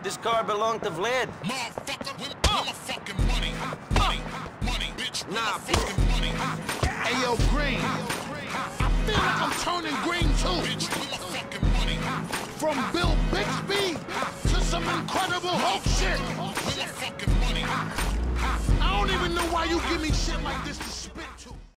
This car belonged to Vlad. Motherfucker, with my fucking money. Money, bitch. Nah, fucking money. Ayo, Green. I feel like I'm turning green too. Bitch, with my fucking money. From Bill Bixby to some Incredible Hulk shit. With my fucking money. I don't even know why you give me shit like this to spit to.